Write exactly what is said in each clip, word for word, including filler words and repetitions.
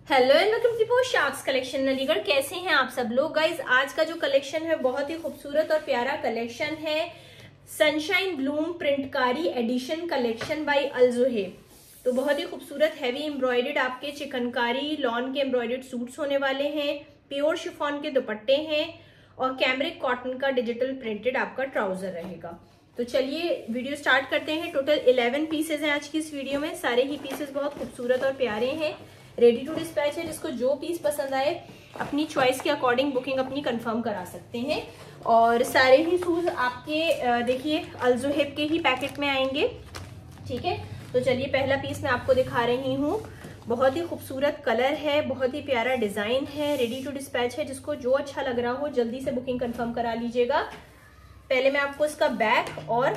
Hello and welcome to sharks collection Aligarh. कैसे हैं आप सब लोग गाइज। आज का जो कलेक्शन है बहुत ही खूबसूरत और प्यारा कलेक्शन है। सनशाइन ब्लूम प्रिंटकारी एडिशन कलेक्शन बाय अलजुहेब। तो बहुत ही खूबसूरत हैवी एम्ब्रॉयडर्ड आपके चिकनकारी लॉन के एम्ब्रॉयडर्ड सूट्स होने वाले हैं। प्योर शिफॉन के दुपट्टे हैं और कैमरिक कॉटन का डिजिटल प्रिंटेड आपका ट्राउजर रहेगा। तो चलिए वीडियो स्टार्ट करते हैं। टोटल इलेवन पीसेज हैं आज की इस वीडियो में। सारे ही पीसेज बहुत खूबसूरत और प्यारे हैं। रेडी टू डिस्पैच है। जिसको जो पीस पसंद आए अपनी चॉइस के अकॉर्डिंग बुकिंग अपनी कंफर्म करा सकते हैं। और सारे ही शूज आपके देखिए अलजुहेब के ही पैकेट में आएंगे। ठीक है, तो चलिए पहला पीस मैं आपको दिखा रही हूँ। बहुत ही खूबसूरत कलर है, बहुत ही प्यारा डिजाइन है। रेडी टू डिस्पैच है। जिसको जो अच्छा लग रहा हो जल्दी से बुकिंग कंफर्म करा लीजिएगा। पहले मैं आपको इसका बैक और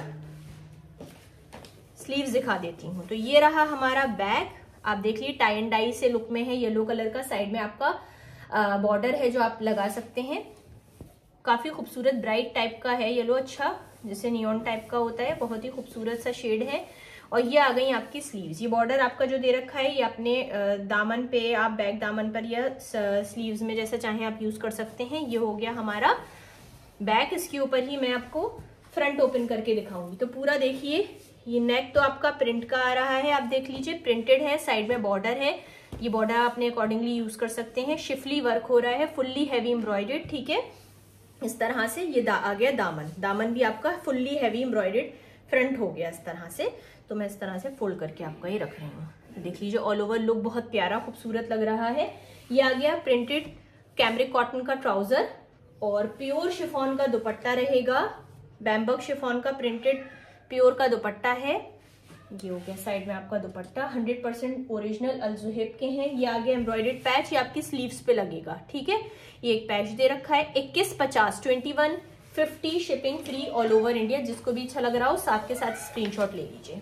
स्लीव्स दिखा देती हूँ। तो ये रहा हमारा बैक। आप देख लीजिए टाई एंड डाई से लुक में है। येलो कलर का साइड में आपका बॉर्डर है जो आप लगा सकते हैं। काफी खूबसूरत ब्राइट टाइप का है येलो, अच्छा जैसे नियॉन टाइप का होता है। बहुत ही खूबसूरत सा शेड है। और ये आ गई आपकी स्लीव्स। ये बॉर्डर आपका जो दे रखा है ये अपने दामन पे, आप बैक दामन पर या स्लीव्स में जैसा चाहें आप यूज कर सकते हैं। ये हो गया हमारा बैक। इसके ऊपर ही मैं आपको फ्रंट ओपन करके दिखाऊंगी। तो पूरा देखिए, ये नेक तो आपका प्रिंट का आ रहा है। आप देख लीजिए प्रिंटेड है। साइड में बॉर्डर है। ये बॉर्डर आपने अकॉर्डिंगली यूज कर सकते हैं। शिफली वर्क हो रहा है, फुल्ली हैवी एम्ब्रॉयडर्ड। ठीक है, इस तरह से ये आ गया दामन। दामन भी आपका फुल्ली हैवी एम्ब्रॉयडर्ड फ्रंट हो गया इस तरह से। तो मैं इस तरह से फोल्ड करके आपका ये रख रही हूँ। तो देख लीजिए ऑल ओवर लुक बहुत प्यारा खूबसूरत लग रहा है। ये आ गया प्रिंटेड कैमरिक कॉटन का ट्राउजर और प्योर शिफॉन का दुपट्टा रहेगा। बैम्बक शिफॉन का प्रिंटेड प्योर का दुपट्टा है। ये हो गया साइड में आपका dupatta. Hundred percent original Al Zohaib के हैं। ये आगे एम्ब्रॉयडर्ड पैच, ये आपकी स्लीव्स पे लगेगा। ठीक है, ये एक पैच दे रखा है। इक्कीस पचास twenty one fifty shipping free all over India. जिसको भी अच्छा लग रहा हो साथ के साथ स्क्रीनशॉट ले लीजिए।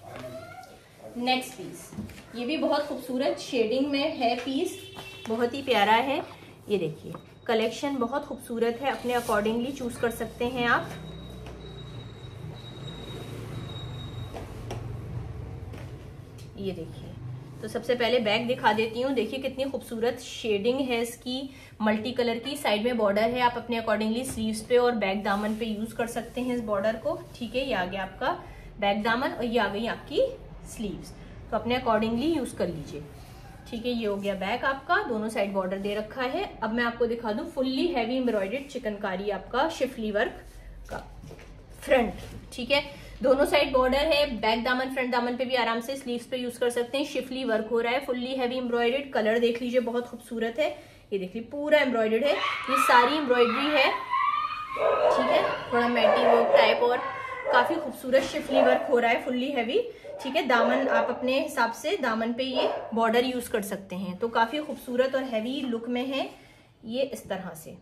नेक्स्ट पीस, ये भी बहुत खूबसूरत शेडिंग में है पीस, बहुत ही प्यारा है। ये देखिए कलेक्शन बहुत खूबसूरत है। अपने अकॉर्डिंगली चूज कर सकते हैं आप। ये देखिए, तो सबसे पहले बैक दिखा देती हूँ। देखिए कितनी खूबसूरत शेडिंग है इसकी, मल्टी कलर की। साइड में बॉर्डर है, आप अपने अकॉर्डिंगली स्लीव्स पे और बैक दामन पे यूज कर सकते हैं इस बॉर्डर को। ठीक है, ये आ गया आपका बैक दामन और ये आ गई आपकी स्लीव्स। तो अपने अकॉर्डिंगली यूज कर लीजिए। ठीक है, ये हो गया बैक आपका। दोनों साइड बॉर्डर दे रखा है। अब मैं आपको दिखा दूं फुल्ली हैवी एम्ब्रॉयडर्ड चिकनकारी आपका शिफली वर्क का फ्रंट। ठीक है, दोनों साइड बॉर्डर है। बैक दामन फ्रंट दामन पे भी आराम से स्लीव्स पे यूज कर सकते हैं। शिफली वर्क हो रहा है, फुल्ली हैवी एम्ब्रॉयडर्ड। कलर देख लीजिए बहुत खूबसूरत है। ये देख लीजिए पूरा एम्ब्रॉयडर्ड है। ये सारी एम्ब्रॉयडरी है। ठीक है, थोड़ा मैटी वर्क टाइप और काफी खूबसूरत शिफली वर्क हो रहा है, फुल्ली हैवी। ठीक है, दामन आप अपने हिसाब से दामन पे ये बॉर्डर यूज कर सकते हैं। तो काफी खूबसूरत और हैवी लुक में है ये। इस तरह से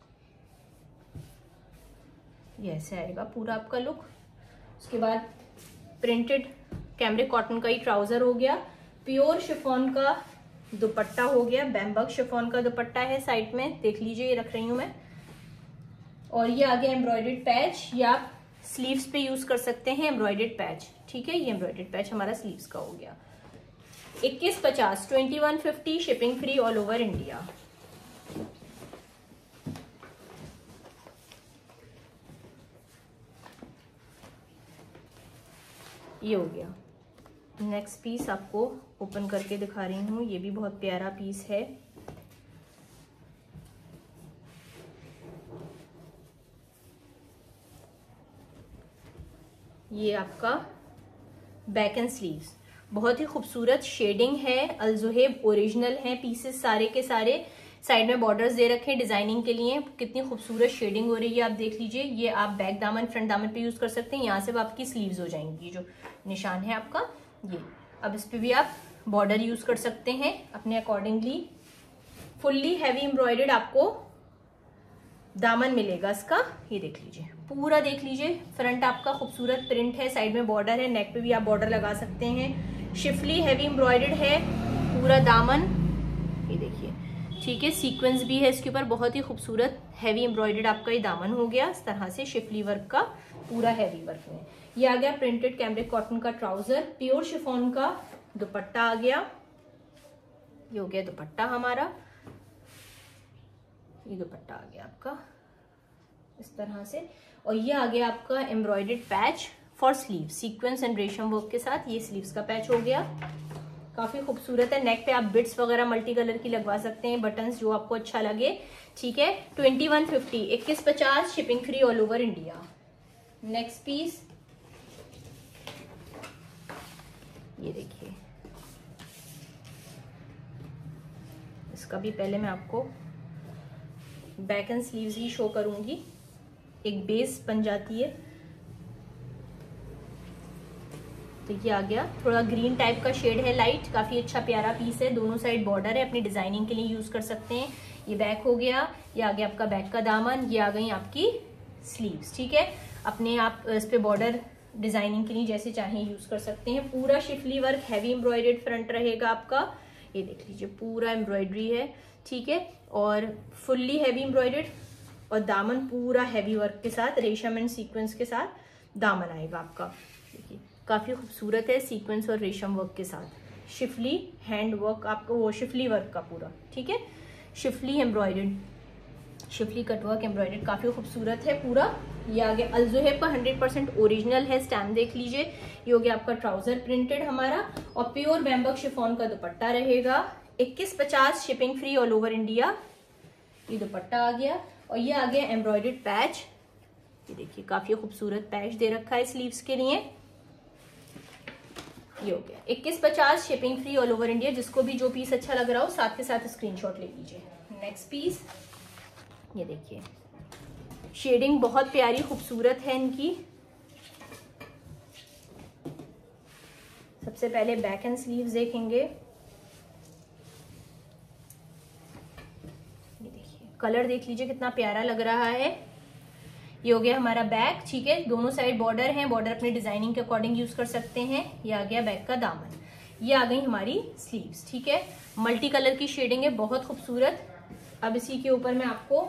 ये ऐसे आएगा पूरा आपका लुक। उसके बाद प्रिंटेड कैमरिक कॉटन का ही ट्राउजर हो गया। प्योर शिफॉन का दुपट्टा हो गया। बैम्बक शिफॉन का दुपट्टा है। साइड में देख लीजिए, ये रख रही हूं मैं। और ये आगे एम्ब्रॉयडर्ड पैच, या आप स्लीव्स पे यूज कर सकते हैं एम्ब्रॉयडर्ड पैच। ठीक है, ये एम्ब्रॉयडर्ड पैच हमारा स्लीव्स का हो गया। इक्कीस पचास twenty one fifty shipping free all over India. ये हो गया। नेक्स्ट पीस आपको ओपन करके दिखा रही हूँ। ये भी बहुत प्यारा पीस है। ये आपका बैक एंड स्लीव्स। बहुत ही खूबसूरत शेडिंग है। अलजुहेब ओरिजिनल है पीसेस सारे के सारे। साइड में बॉर्डर्स दे रखे हैं डिजाइनिंग के लिए। कितनी खूबसूरत शेडिंग हो रही है आप देख लीजिए। ये आप बैक दामन फ्रंट दामन पे यूज कर सकते हैं। यहाँ से आपकी स्लीव्स हो जाएंगी। जो निशान है आपका ये, अब इस पे भी आप बॉर्डर यूज कर सकते हैं अपने अकॉर्डिंगली। फुल्ली हैवी एम्ब्रॉयडर्ड आपको दामन मिलेगा इसका। ये देख लीजिए पूरा, देख लीजिए फ्रंट आपका खूबसूरत प्रिंट है। साइड में बॉर्डर है, नेक पे भी आप बॉर्डर लगा सकते हैं। शिफली हैवी एम्ब्रॉयडर्ड है पूरा दामन। ये देखिए, ठीक है, सीक्वेंस भी है इसके ऊपर। बहुत ही खूबसूरत हैवी एम्ब्रॉयडर्ड आपका ये दामन हो गया इस तरह से शिफली वर्क का, पूरा हैवी वर्क में। ये आ गया प्रिंटेड कैमरिक कॉटन का ट्राउजर। प्योर शिफॉन का दुपट्टा आ गया। ये हो गया दुपट्टा हमारा, ये दुपट्टा आ गया आपका इस तरह से। और ये आ गया आपका embroidered patch for sleeve, sequence and रेशम वर्क के साथ ये स्लीव्स का पैच हो गया, काफी खूबसूरत है। नेक पे आप बिट्स वगैरह मल्टी कलर की लगवा सकते हैं, बटन्स जो आपको अच्छा लगे, ठीक है। ट्वेंटी वन फिफ्टी, इक्कीस पचास, shipping free all over India. Next piece ये देखिए, इसका भी पहले मैं आपको बैक एंड स्लीव्स ही शो करूंगी, एक बेस बन जाती है। तो ये आ गया, थोड़ा ग्रीन टाइप का शेड है, लाइट, काफी अच्छा प्यारा पीस है। दोनों साइड बॉर्डर है, अपनी डिजाइनिंग के लिए यूज कर सकते हैं। ये बैक हो गया, ये आ गया आपका बैक का दामन, ये आ गई आपकी स्लीव्स, ठीक है। अपने आप इस पे बॉर्डर डिजाइनिंग के लिए जैसे चाहे यूज कर सकते हैं। पूरा schiffli work, heavy embroidered front रहेगा आपका, ये देख लीजिए पूरा एम्ब्रॉयडरी है, ठीक है। और फुल्ली हैवी एम्ब्रॉयडर्ड, और दामन पूरा हैवी वर्क के साथ, रेशम एंड सीक्वेंस के साथ दामन आएगा आपका। देखिए काफी खूबसूरत है, सीक्वेंस और रेशम वर्क के साथ। शिफली हैंड वर्क आपको, वो शिफली वर्क का पूरा, ठीक है। Schiffli embroidered, schiffli cutwork embroidered, काफी खूबसूरत है पूरा। ये आगे अलजुहेब का हंड्रेड परसेंट ओरिजिनल है, स्टैम्प देख लीजिए। ये हो गया आपका ट्राउजर प्रिंटेड हमारा, और प्योर बैम्बक शिफॉन का दुपट्टा रहेगा। इक्कीस पचास, shipping free all over India. ये दुपट्टा आ गया, और ये आ गया एम्ब्रॉयडर्ड पैच, ये देखिए काफी खूबसूरत पैच दे रखा है स्लीव्स के लिए। ये हो गया इक्कीस पचास, shipping free all over India. जिसको भी जो पीस अच्छा लग रहा हो साथ के साथ स्क्रीनशॉट ले लीजिए। नेक्स्ट पीस ये देखिए, शेडिंग बहुत प्यारी खूबसूरत है इनकी। सबसे पहले बैक एंड स्लीव्स देखेंगे, ये देखिए कलर देख लीजिए कितना प्यारा लग रहा है। ये हो गया हमारा बैक, ठीक है। दोनों साइड बॉर्डर हैं, बॉर्डर अपने डिजाइनिंग के अकॉर्डिंग यूज कर सकते हैं। ये आ गया बैक का दामन, ये आ गई हमारी स्लीव्स, ठीक है। मल्टी कलर की शेडिंग है, बहुत खूबसूरत। अब इसी के ऊपर मैं आपको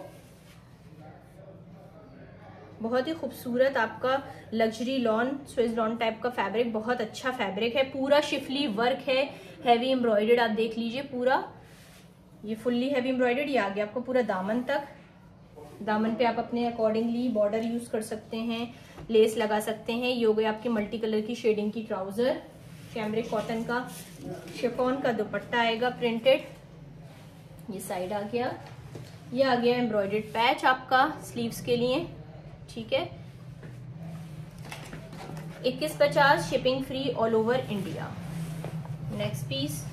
बहुत ही खूबसूरत आपका luxury lawn, swiss lawn type का फैब्रिक, बहुत अच्छा फैब्रिक है। पूरा शिफली वर्क है, हैवी एम्ब्रॉयडर्ड, आप देख लीजिए पूरा, ये फुल्ली हैवी एम्ब्रॉयडर्ड। ये आ गया आपको पूरा दामन तक। दामन पे आप अपने अकॉर्डिंगली बॉर्डर यूज कर सकते हैं, लेस लगा सकते हैं। ये हो गई आपकी मल्टी कलर की शेडिंग की ट्राउजर, कैमरिक कॉटन का, शिफॉन का दुपट्टा आएगा प्रिंटेड, ये साइड आ गया। ये आ गया एम्ब्रॉयडर्ड पैच आपका स्लीव्स के लिए, ठीक है। इक्कीस पचास, shipping free all over India. Next piece,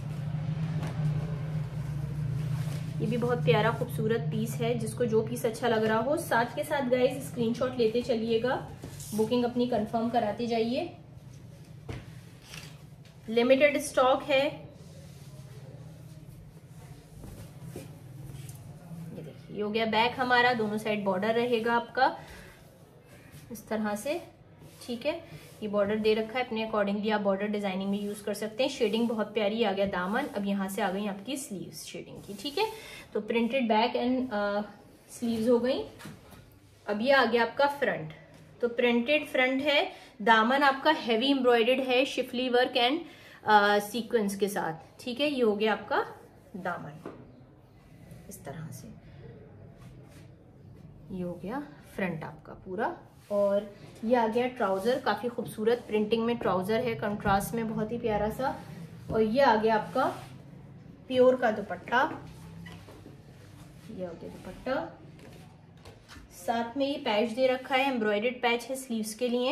ये भी बहुत प्यारा खूबसूरत पीस है। जिसको जो पीस अच्छा लग रहा हो साथ के साथ गाइस स्क्रीनशॉट लेते चलिएगा, बुकिंग अपनी कंफर्म कराते जाइए। लिमिटेड स्टॉक है। ये देखिए, ये हो गया बैक हमारा, दोनों साइड बॉर्डर रहेगा आपका इस तरह से, ठीक है। ये बॉर्डर दे रखा है, अपने अकॉर्डिंगली आप बॉर्डर डिजाइनिंग में यूज कर सकते हैं। शेडिंग बहुत प्यारी आ गया दामन। अब यहाँ से आ गई आपकी स्लीव्स शेडिंग की, ठीक है। तो प्रिंटेड बैक एंड स्लीव्स हो गई। अब ये आ गया आपका फ्रंट, तो प्रिंटेड फ्रंट है, दामन आपका हैवी एम्ब्रॉयडर्ड है, शिफली वर्क एंड सीक्वेंस के साथ, ठीक है। ये हो गया आपका दामन इस तरह से, ये हो गया फ्रंट आपका पूरा। और ये आ गया ट्राउजर, काफी खूबसूरत प्रिंटिंग में ट्राउजर है, कंट्रास्ट में बहुत ही प्यारा सा। और ये आ गया आपका प्योर का दुपट्टा, ये हो गया दुपट्टा, साथ में ये पैच दे रखा है, एम्ब्रॉयडर्ड पैच है स्लीव्स के लिए।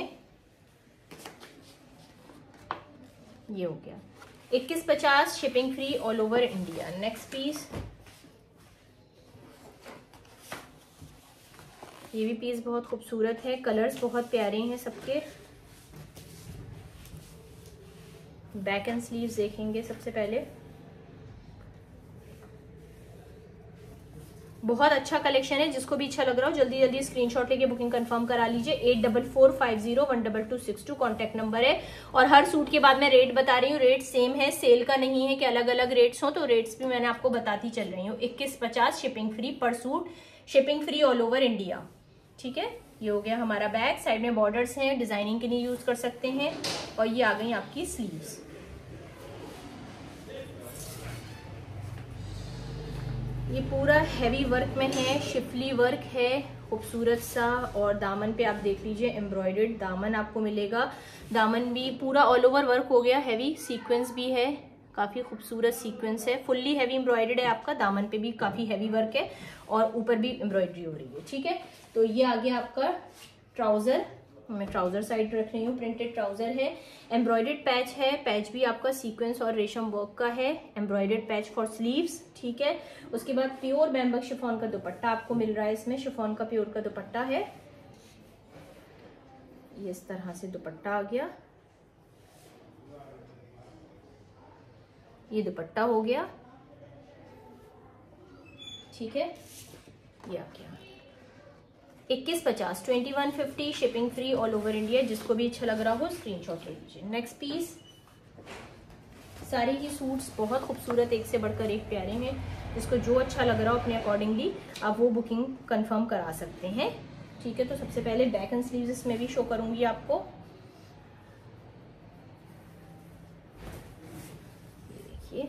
ये हो गया इक्कीस पचास, shipping free all over India. Next piece, ये भी पीस बहुत खूबसूरत है, कलर्स बहुत प्यारे हैं सबके। बैक एंड स्लीव्स देखेंगे सबसे पहले, बहुत अच्छा कलेक्शन है। जिसको भी अच्छा लग रहा हो जल्दी जल्दी स्क्रीनशॉट लेके बुकिंग कंफर्म करा लीजिए। Eight double four five zero one double two six two contact number है। और हर सूट के बाद मैं रेट बता रही हूँ, रेट सेम है, सेल का नहीं है कि अलग अलग रेट्स हो, तो रेट्स भी मैंने आपको बताती चल रही हूँ। इक्कीस पचास, शिपिंग फ्री पर suit, shipping free all over India, ठीक है। ये हो गया हमारा बैक, साइड में बॉर्डर्स हैं, डिजाइनिंग के लिए यूज कर सकते हैं। और ये आ गई आपकी स्लीव्स, ये पूरा हैवी वर्क में है, शिफली वर्क है खूबसूरत सा। और दामन पे आप देख लीजिए एम्ब्रॉयडर्ड दामन आपको मिलेगा। दामन भी पूरा ऑल ओवर वर्क हो गया, हैवी सीक्वेंस भी है, काफ़ी खूबसूरत सीक्वेंस है, फुल्ली हैवी एम्ब्रॉयडर्ड है आपका। दामन पे भी काफ़ी हैवी वर्क है और ऊपर भी एम्ब्रॉयडरी हो रही है, ठीक है। तो ये आ गया आपका ट्राउज़र, मैं ट्राउज़र साइड रख रही हूँ, प्रिंटेड ट्राउज़र है। एम्ब्रॉयडर्ड पैच है, पैच भी आपका सीक्वेंस और रेशम वर्क का है। एम्ब्रॉयडर्ड पैच फॉर स्लीव्स, ठीक है। उसके बाद प्योर बैम्बक शिफॉन का दुपट्टा आपको मिल रहा है, इसमें शिफॉन का प्योर का दुपट्टा है। ये इस तरह से दुपट्टा आ गया, ये दुपट्टा हो गया, ठीक है। ये आ गया इक्कीस पचास, twenty one fifty, shipping free all over India. जिसको भी अच्छा लग रहा हो स्क्रीनशॉट ले लीजिए। नेक्स्ट पीस, सारे ही सूट्स बहुत खूबसूरत, एक से बढ़कर एक प्यारे हैं। जिसको जो अच्छा लग रहा हो अपने अकॉर्डिंगली आप वो बुकिंग कंफर्म करा सकते हैं, ठीक है। तो सबसे पहले बैक एंड स्लीव्स इसमें भी शो करूंगी आपको। ये देखिए,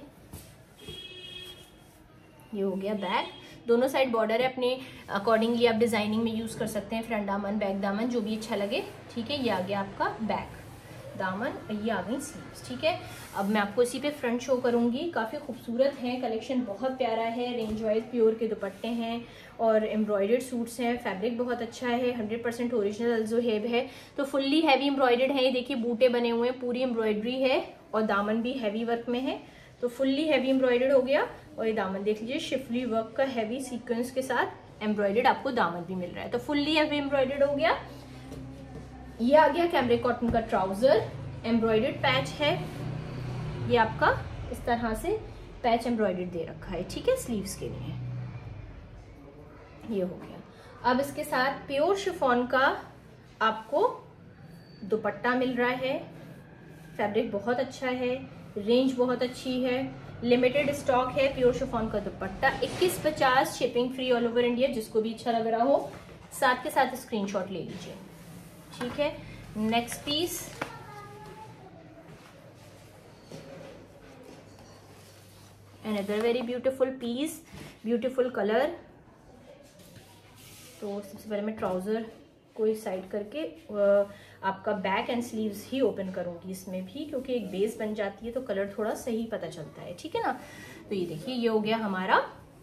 ये हो गया बैक, दोनों साइड बॉर्डर है, अपने अकॉर्डिंगली आप डिजाइनिंग में यूज कर सकते हैं, फ्रंट दामन बैक दामन जो भी अच्छा लगे, ठीक है। ये आ गया आपका बैक दामन, ये आ गई स्लीव्स, ठीक है। अब मैं आपको इसी पे फ्रंट शो करूंगी। काफी खूबसूरत है, कलेक्शन बहुत प्यारा है, रेंज वाइज प्योर के दुपट्टे हैं और एम्ब्रॉयडर्ड सूट्स हैं, फैब्रिक बहुत अच्छा है, हंड्रेड परसेंट ओरिजिनल अल्जो हेब है। तो फुल्ली हैवी एम्ब्रॉयडर्ड है, ये देखिए बूटे बने हुए हैं, पूरी एम्ब्रॉयडरी है और दामन भी हैवी वर्क में है। तो फुल्ली हैवी एम्ब्रॉयडर्ड हो गया और ये दामन देख लीजिए शिफली वर्क का हैवी सीक्वेंस के साथ एम्ब्रॉयडर्ड आपको दामन भी मिल रहा है। तो फुल्ली हैवी एम्ब्रॉयडर्ड हो गया। ये आ गया कैमरिक कॉटन का ट्राउजर, एम्ब्रॉयडर्ड पैच है, ये आपका इस तरह से पैच एम्ब्रॉयडर्ड दे रखा है, ठीक है, स्लीव्स के लिए। ये हो गया। अब इसके साथ प्योर शिफॉन का आपको दुपट्टा मिल रहा है, फैब्रिक बहुत अच्छा है, रेंज बहुत अच्छी है, लिमिटेड स्टॉक है। प्योर शिफॉन का दुपट्टा इक्कीस पचास, shipping free all over India. जिसको भी अच्छा लग रहा हो साथ के साथ स्क्रीनशॉट ले लीजिए, ठीक है। Next piece, another very beautiful piece, beautiful colour. तो सबसे पहले मैं ट्राउजर को इस साइड करके आपका बैक एंड स्लीव्स ही ओपन करूंगी इसमें भी, क्योंकि एक बेस बन जाती है तो कलर थोड़ा सही पता चलता है, ठीक है ना। तो ये देखिए, ये हो गया हमारा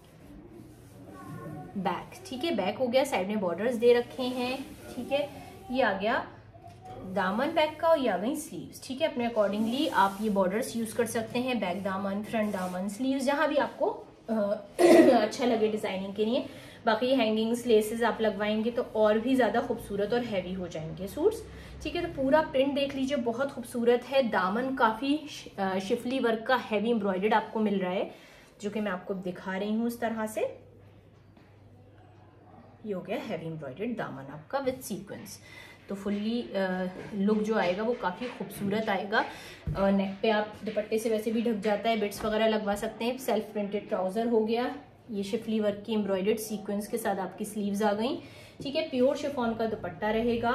बैक, ठीक है, बैक हो गया, साइड में बॉर्डर्स दे रखे हैं, ठीक है। ये आ गया दामन बैक का और ये आ गई स्लीव्स, ठीक है। अपने अकॉर्डिंगली आप ये बॉर्डर्स यूज कर सकते हैं, बैक दामन, फ्रंट दामन, स्लीव्स, जहां भी आपको अच्छा लगे डिजाइनिंग के लिए। बाकी हैंगिंग्स लेसेस आप लगवाएंगे तो और भी ज्यादा खूबसूरत और हैवी हो जाएंगे सूट्स, ठीक है। तो पूरा प्रिंट देख लीजिए, बहुत खूबसूरत है। दामन काफी शिफली वर्क का हैवी एम्ब्रॉयडर्ड आपको मिल रहा है, जो कि मैं आपको दिखा रही हूँ इस तरह से। ये हो गया हैवी एम्ब्रॉयडर्ड दामन आपका विद सीक्वेंस। तो फुल्ली लुक जो आएगा वो काफ़ी खूबसूरत आएगा। नेक पे आप दुपट्टे से वैसे भी ढक जाता है, बिट्स वगैरह लगवा सकते हैं। सेल्फ प्रिंटेड ट्राउजर हो गया, ये शिफली वर्क की एम्ब्रॉयडर्ड सीक्वेंस के साथ आपकी स्लीव्स आ गई, ठीक है। प्योर शिफॉन का दुपट्टा रहेगा,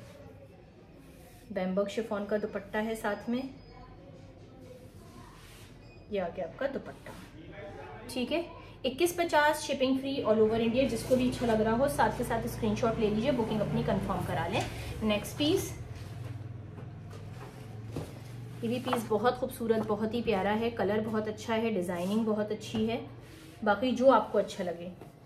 बैम्बक शिफॉन का दुपट्टा है साथ में। ये आ गया आपका दुपट्टा, ठीक है। इक्कीस पचास, shipping free all over India. जिसको भी अच्छा लग रहा हो साथ के साथ स्क्रीनशॉट ले लीजिए, बुकिंग अपनी कंफर्म करा लें। नेक्स्ट पीस, ये भी पीस बहुत खूबसूरत, बहुत ही प्यारा है, कलर बहुत अच्छा है, डिजाइनिंग बहुत अच्छी है। बाकी जो आपको अच्छा लगे।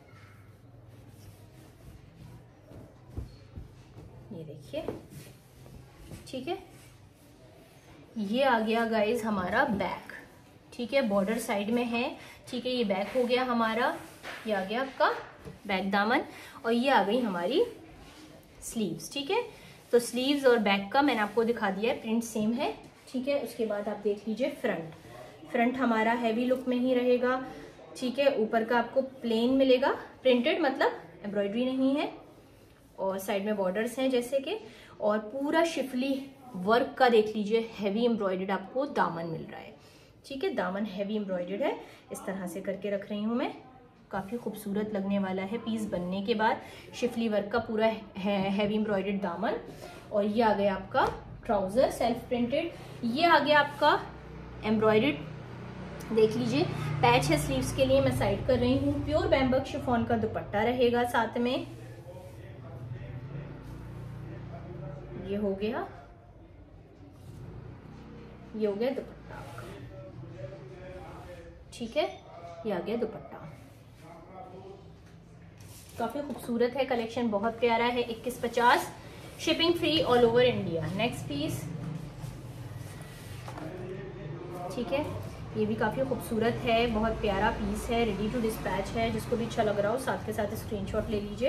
ये देखिए, ठीक है। ये आ गया गाइज हमारा बैक, ठीक है, बॉर्डर साइड में है, ठीक है। ये बैक हो गया हमारा, ये आ गया आपका बैक दामन और ये आ गई हमारी स्लीव्स, ठीक है। तो स्लीव्स और बैक का मैंने आपको दिखा दिया है, प्रिंट सेम है, ठीक है। उसके बाद आप देख लीजिए फ्रंट, फ्रंट हमारा हैवी लुक में ही रहेगा, ठीक है। ऊपर का आपको प्लेन मिलेगा, प्रिंटेड मतलब एम्ब्रॉयडरी नहीं है, और साइड में बॉर्डर्स हैं जैसे कि, और पूरा शिफली वर्क का देख लीजिए, हैवी एम्ब्रॉयडर्ड आपको दामन मिल रहा है, ठीक है। दामन हैवी एम्ब्रॉयडर्ड है, इस तरह से करके रख रही हूँ मैं। काफ़ी खूबसूरत लगने वाला है पीस बनने के बाद। शिफली वर्क का पूरा है, हैवी एम्ब्रॉयडर्ड दामन। और ये आ गया आपका ट्राउजर सेल्फ प्रिंटेड। ये आ गया आपका एम्ब्रॉयडर्ड देख लीजिए पैच है स्लीव्स के लिए, मैं साइड कर रही हूँ। प्योर बैम्बक शिफॉन का दुपट्टा रहेगा साथ में। ये हो गया, ये हो गया दुपट्टा, ठीक है। ये आ गया दुपट्टा, काफी खूबसूरत है कलेक्शन, बहुत प्यारा है। इक्कीस पचास shipping free all over India. Next piece, ठीक है, ये भी काफी खूबसूरत है, बहुत प्यारा पीस है, रेडी टू डिस्पैच है। जिसको भी अच्छा लग रहा हो साथ के साथ स्क्रीनशॉट ले लीजिए।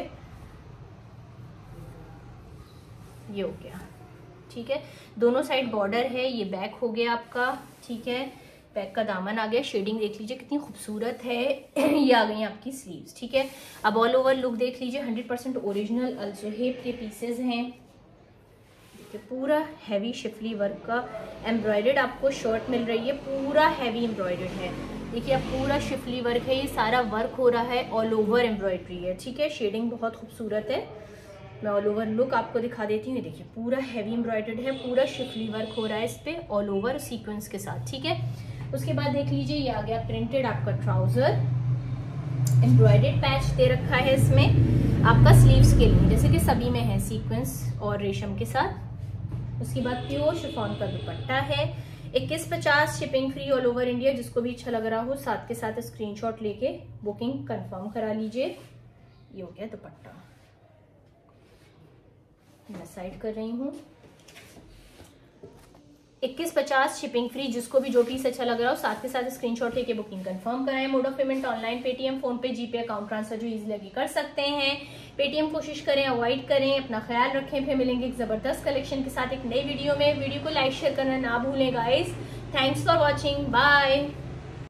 ये हो गया, ठीक है। दोनों साइड बॉर्डर है, ये बैक हो गया आपका, ठीक है। बैक का दामन आ गया, शेडिंग देख लीजिए कितनी खूबसूरत है। ये आ गई आपकी स्लीव्स, ठीक है। अब ऑल ओवर लुक देख लीजिए, हंड्रेड परसेंट ओरिजिनल अल्जुहेब के पीसेज हैं। पूरा हैवी शिफली वर्क का एम्ब्रॉयडर्ड आपको शर्ट मिल रही है, पूरा हैवी एम्ब्रॉयडर्ड है। देखिए अब पूरा शिफली वर्क है, ये सारा वर्क हो रहा है, ऑल ओवर एम्ब्रॉयडरी है, ठीक है। शेडिंग बहुत खूबसूरत है, मैं ऑल ओवर लुक आपको दिखा देती हूँ। देखिए पूरा हैवी एम्ब्रॉयडर्ड है, पूरा शिफली वर्क हो रहा है इस पे ऑल ओवर सीक्वेंस के साथ, ठीक है। उसके बाद देख लीजिए ये आ गया प्रिंटेड आपका ट्राउजर, एम्ब्रॉयडर्ड पैच दे रखा है इसमें आपका स्लीव्स के लिए, जैसे कि सभी में है सीक्वेंस और रेशम के साथ। उसके बाद प्योर शिफॉन का दुपट्टा है, इक्कीस पचास shipping free all over India. जिसको भी अच्छा लग रहा हो साथ के साथ स्क्रीनशॉट लेके बुकिंग कंफर्म करा लीजिए। ये हो गया दुपट्टा, मैं साइड कर रही हूँ। इक्कीस पचास शिपिंग फ्री, जिसको भी जो पीस अच्छा लग रहा हो साथ के साथ स्क्रीनशॉट लेके बुकिंग कंफर्म कराएं। Mode of payment online, Paytm, PhonePe, GPay, account transfer जो इजी लगे कर सकते हैं। पेटीएम कोशिश करें अवॉइड करें। अपना ख्याल रखें, फिर मिलेंगे एक जबरदस्त कलेक्शन के साथ एक नई वीडियो में। वीडियो को लाइक शेयर करना ना भूलें guys. Thanks for watching, bye.